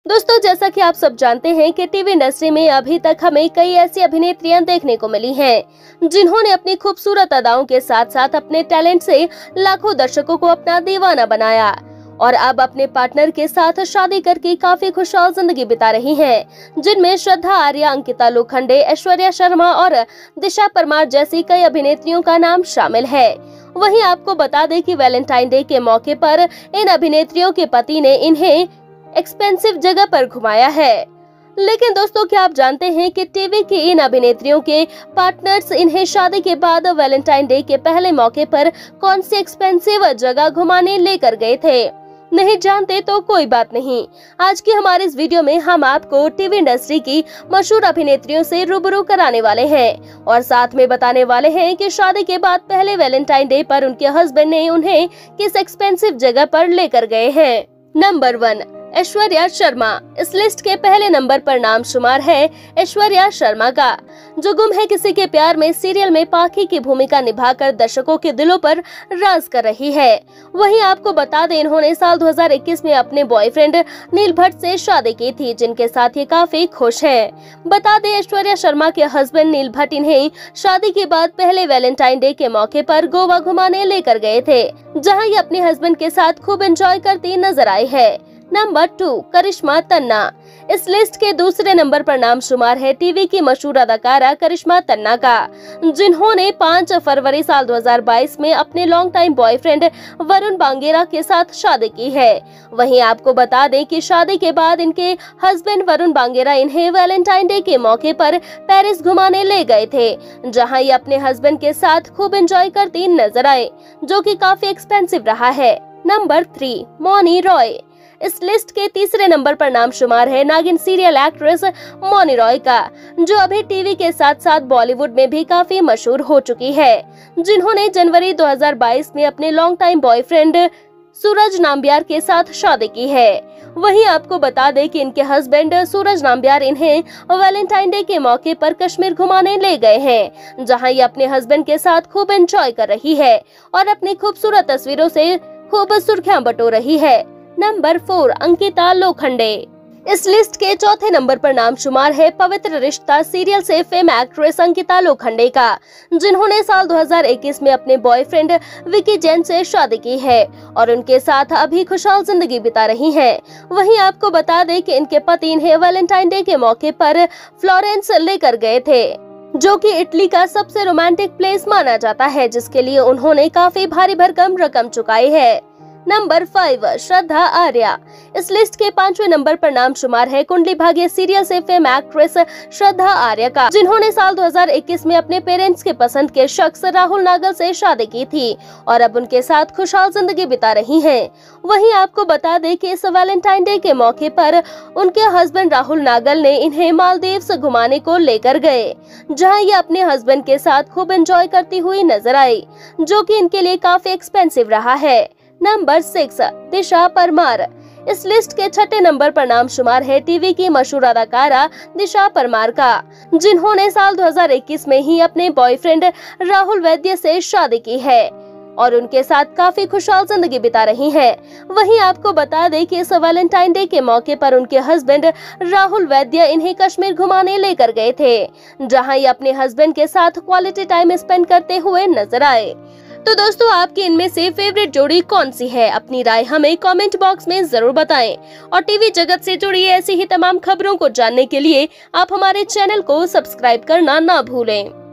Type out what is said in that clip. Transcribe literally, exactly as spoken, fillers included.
दोस्तों, जैसा कि आप सब जानते हैं कि टीवी इंडस्ट्री में अभी तक हमें कई ऐसी अभिनेत्रियां देखने को मिली हैं जिन्होंने अपनी खूबसूरत अदाओं के साथ साथ अपने टैलेंट से लाखों दर्शकों को अपना दीवाना बनाया और अब अपने पार्टनर के साथ शादी करके काफी खुशहाल जिंदगी बिता रही हैं, जिनमें श्रद्धा आर्या, अंकिता लोखंडे, ऐश्वर्या शर्मा और दिशा परमार जैसी कई अभिनेत्रियों का नाम शामिल है। वहीं आपको बता दें कि वैलेंटाइन डे के मौके पर इन अभिनेत्रियों के पति ने इन्हें एक्सपेंसिव जगह पर घुमाया है। लेकिन दोस्तों, क्या आप जानते हैं कि टीवी की इन अभिनेत्रियों के पार्टनर्स इन्हें शादी के बाद वैलेंटाइन डे के पहले मौके पर कौन सी एक्सपेंसिव जगह घुमाने लेकर गए थे? नहीं जानते तो कोई बात नहीं। आज की हमारे इस वीडियो में हम आपको टीवी इंडस्ट्री की मशहूर अभिनेत्रियों से रूबरू कराने वाले हैं और साथ में बताने वाले हैं कि शादी के बाद पहले वैलेंटाइन डे पर उनके हस्बैंड ने उन्हें किस एक्सपेंसिव जगह पर लेकर गए हैं। Number one, Aishwarya Sharma. इस लिस्ट के पहले नंबर पर नाम शुमार है ऐश्वर्या शर्मा का, जो गुम है किसी के प्यार में सीरियल में पाखी की भूमिका निभाकर दर्शकों के दिलों पर राज कर रही है। वहीं आपको बता दें, इन्होंने साल दो हज़ार इक्कीस में अपने बॉयफ्रेंड नील भट्ट से शादी की थी, जिनके साथ ये काफी खुश हैं। बता दें, ऐश्वर्या शर्मा के हस्बैंड नील भट्ट इन्हें शादी के बाद पहले वैलेंटाइन डे के मौके पर गोवा घुमाने लेकर गए थे, जहाँ ये अपने हस्बैंड के साथ खूब एंजॉय करती नजर आई है। Number two, Karishma Tanna. इस लिस्ट के दूसरे नंबर पर नाम शुमार है टीवी की मशहूर अदाकारा करिश्मा तन्ना का, जिन्होंने पाँच फरवरी साल दो हज़ार बाईस में अपने long time boyfriend Varun Bangera के साथ शादी की है। वहीं आपको बता दें कि शादी के बाद इनके हस्बैंड वरुण बांगेरा इन्हें वैलेंटाइन डे के मौके पर पेरिस घुमाने ले गए थे, जहां ये अपने हस्बैंड के साथ खूब एंजॉय करती नजर आए, जो कि काफी एक्सपेंसिव रहा है। Number three, Mouni Roy. इस लिस्ट के तीसरे नंबर पर नाम शुमार है नागिन सीरियल एक्ट्रेस मौनी रॉय का, जो अभी टीवी के साथ साथ बॉलीवुड में भी काफी मशहूर हो चुकी है, जिन्होंने जनवरी दो हज़ार बाईस में अपने long time boyfriend Suraj Nambiar के साथ शादी की है। वहीं आपको बता दें कि इनके हस्बैंड सूरज नाम्बियार इन्हें वैलेंटाइन डे के मौके पर कश्मीर घुमाने ले गए हैं, जहां ये अपने हस्बैंड के साथ खूब एंजॉय कर रही है और अपनी खूबसूरत तस्वीरों से खूब सुर्खियां बटोर रही है। Number four, Ankita Lokhande. इस लिस्ट के चौथे नंबर पर नाम शुमार है पवित्र रिश्ता सीरियल से फेम एक्ट्रेस अंकिता लोखंडे का, जिन्होंने साल दो हज़ार इक्कीस में अपने बॉयफ्रेंड विकी जैन से शादी की है और उनके साथ अभी खुशहाल जिंदगी बिता रही हैं। वहीं आपको बता दें कि इनके पति इन्हें वैलेंटाइन डे के मौके पर फ्लोरेंस लेकर गए थे, जो कि इटली का सबसे रोमांटिक प्लेस माना जाता है, जिसके लिए उन्होंने काफी भारी भरकम रकम चुकाई है। Number five, Shraddha Arya. इस लिस्ट के पांचवें नंबर पर नाम शुमार है कुंडली भाग्य सीरियल से फेम एक्ट्रेस श्रद्धा आर्या का, जिन्होंने साल दो हज़ार इक्कीस में अपने पेरेंट्स के पसंद के शख्स राहुल नागल से शादी की थी और अब उनके साथ खुशहाल जिंदगी बिता रही हैं। वहीं आपको बता दें कि इस वैलेंटाइन डे के मौके पर उनके हस्बैंड राहुल नागल ने इन्हें मालदीव्स घुमाने को लेकर गए, जहां ये अपने हस्बैंड के साथ खूब एंजॉय करती हुई नजर आई, जो कि इनके लिए काफी एक्सपेंसिव रहा है। Number six, Disha Parmar. इस लिस्ट के छठे नंबर पर नाम शुमार है टीवी की मशहूर अदाकारा दिशा परमार का, जिन्होंने साल दो हज़ार इक्कीस में ही अपने बॉयफ्रेंड राहुल वैद्य से शादी की है और उनके साथ काफी खुशहाल जिंदगी बिता रही हैं। वहीं आपको बता दें कि इस वैलेंटाइन डे के मौके पर उनके हस्बैंड राहुल वैद्य इन्हें कश्मीर घुमाने लेकर गए थे, जहां ये अपने हस्बैंड के साथ क्वालिटी टाइम स्पेंड करते हुए नजर आए। तो दोस्तों, आपकी इनमें से फेवरेट जोड़ी कौन सी है? अपनी राय हमें कमेंट बॉक्स में जरूर बताएं और टीवी जगत से जुड़ी ऐसी ही तमाम खबरों को जानने के लिए आप हमारे चैनल को सब्सक्राइब करना ना भूलें।